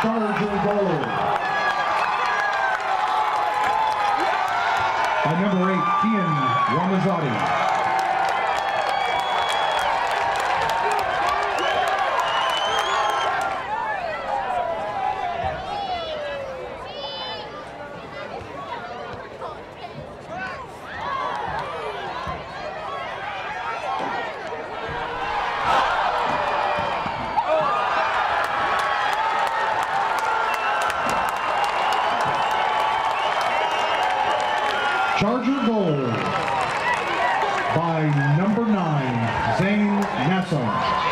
Charger goal. By number 8, Kian Ramazzotti. Charger goal by number 9, Zane Nassar.